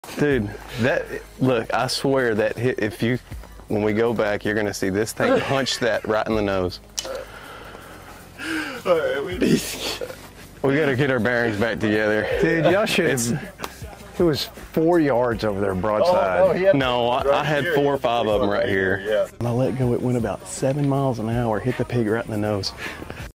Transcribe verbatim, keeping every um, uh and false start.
Dude, that, look, I swear that hit, if you, when we go back, you're gonna see this thing punch that right in the nose. All right, we need. We gotta get our bearings back together. Dude, y'all should. It was four yards over there broadside. Oh, no, he had No, I, right I had here. four or five of them right here. Yeah. When I let go, it went about seven miles an hour, hit the pig right in the nose.